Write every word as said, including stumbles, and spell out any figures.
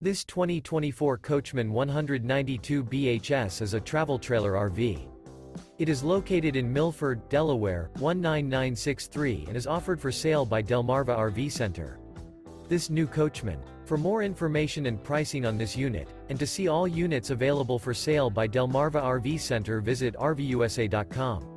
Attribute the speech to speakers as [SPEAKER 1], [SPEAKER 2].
[SPEAKER 1] This twenty twenty-four Coachmen one ninety-two B H S is a travel trailer R V. It is located in Milford, Delaware, one nine nine six three and is offered for sale by Delmarva R V Center. This new Coachmen. For more information and pricing on this unit, and to see all units available for sale by Delmarva R V Center, visit R V U S A dot com.